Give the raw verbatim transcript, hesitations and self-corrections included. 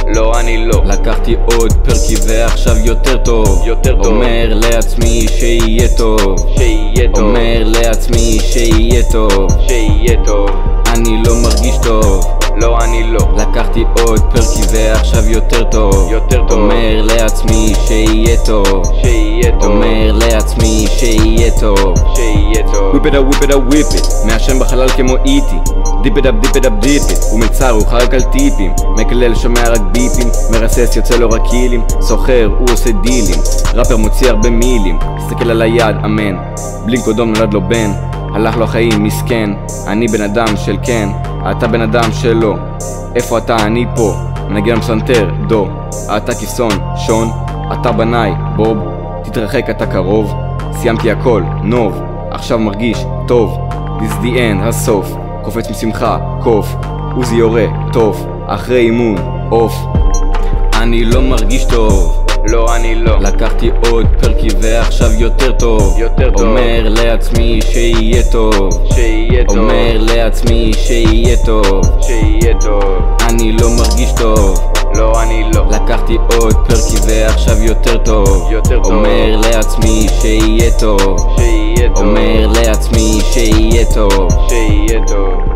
לא אני לא. לקחתי עוד פרקי ועכשיו יותר טוב. יותר טוב. אומר לעצמי שיהיה טוב. שיהיה טוב. אומר לעצמי שיהיה טוב. שיהיה טוב. אני לא מרגיש טוב. לא אני לא. לקחתי עוד פרקי ועכשיו יותר טוב. יותר טוב. אומר לעצמי שיהיה טוב. שיהיה טוב. אומר לעצמי שיהיה טוב. שיהיה טוב. וויפ את הוויפ את הוויפ את מעשן בחלל כמו איטי. דיפ את דיפ את דיפ את הוא מצער הוא חרק על טיפים. מקלל שומע רק ביפים. מרסס יוצא לו רק קילים. סוחר הוא עושה דילים. ראפר מוציא הרבה מילים. תסתכל על היד אמן. בלי קודום נולד לו בן. הלך לו החיים מסכן. אני בן אדם של כן. אתה בן אדם שלו. איפה אתה? אני פה. מנגן מסנתר דו. אתה כיסון שון. אתה בניי בוב. תתרחק אתה קרוב. סיימתי הכל נוב. עכשיו מרגיש טוב. This the end הסוף. קופץ משמחה קוף. עוזי יורה טוב. אחרי אימון אוף. אני לא מרגיש טוב. לא אני לא. לקחתי עוד פרקי ועכשיו יותר טוב. יותר טוב. אומר לעצמי שיהיה טוב. שיהיה טוב. אומר לעצמי שיהיה טוב. שיהיה טוב. אני לא מרגיש טוב. לא אני לא. לקחתי עוד פרקי ועכשיו יותר טוב. יותר טוב. אומר לעצמי שיהיה טוב. שיהיה טוב. אומר לעצמי שיהיה טוב. שיהיה טוב.